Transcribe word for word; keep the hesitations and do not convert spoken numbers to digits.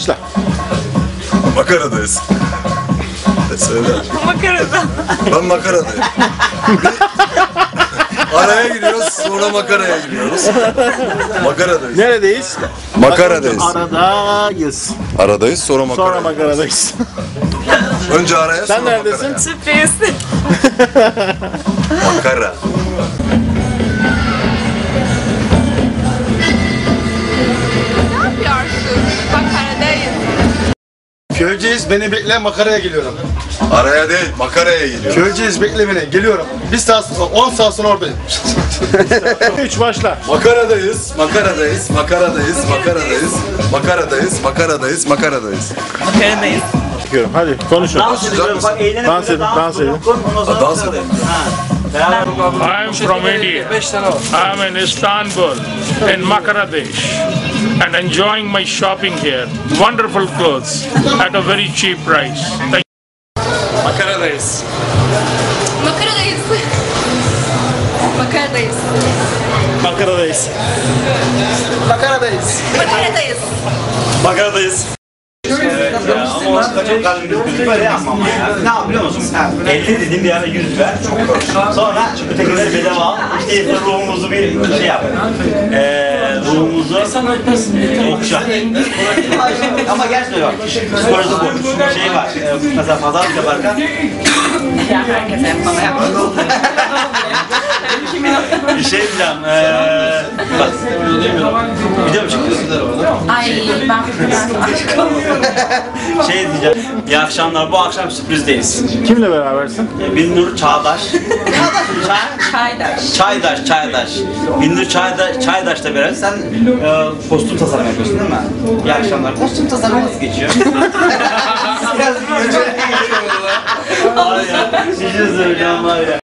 başla. Makaradayız. Söyle. Makarada. Ben makaradayım. Araya giriyoruz, sonra makaraya giriyoruz. Makaradayız. Neredeyiz? Makaradayız. Aradayız. Aradayız, sonra makaraya. Sonra makaradayız. Önce araya, Sen sonra neredesin? makaraya. Sürpriz. Makara. Ne yapıyorsun? Makaradayız. Köyceğiz, beni bekle, makaraya geliyorum. Araya değil, makaraya giriyoruz. Köyceğiz, bekle beni, geliyorum. Bir saat sonra, on saat sonra oradayım. Üç başla. Makaradayız, makaradayız, makaradayız, makaradayız, makaradayız, makaradayız, makaradayız. Makaradayız. Çıkıyorum. Hadi konuşun. Dans ediyorum. Bak eğlenip Dans edin, dans edin. Ondan sonra Dans edelim. I am from India. I am in Istanbul, in Makaradesh, and enjoying my shopping here. Wonderful clothes at a very cheap price. Thank Makaradayız. Makaradayız. Makaradayız. Makaradayız. Makaradayız. Makaradayız. Makaradayız. Evet ya ama o aslında çok kalbimiz gözü böyle yapma ama ya. Ne yap biliyor musun? elli dedim bir ara yüz ver. Sonra ötekileri bedava al. İşte ruhumuzu bir şey yap. Eee ruhumuzu okşa. Ama gerçekten bak. Psikolojide bu şey var. Ee, mesela pazarlık yaparken Ya herkese bana yapmadı. bir şey diyeceğim. Eee bak. Video mu çekiyorsun? Ay ben Şey diyeceğim. İyi akşamlar. Bu akşam sürprizdeyiz. Kimle berabersin? Binnur Çağdaş. Çaydaş. Çaydaş, Çaydaş. Binnur Çaydaş, Çaydaş'la beraber sen e, kostüm tasarım yapıyorsun değil mi? İyi akşamlar. Kostüm tasarımı nasıl geçiyor? Biraz bir önce. Var ya, bir şey söyleyeceğim var ya.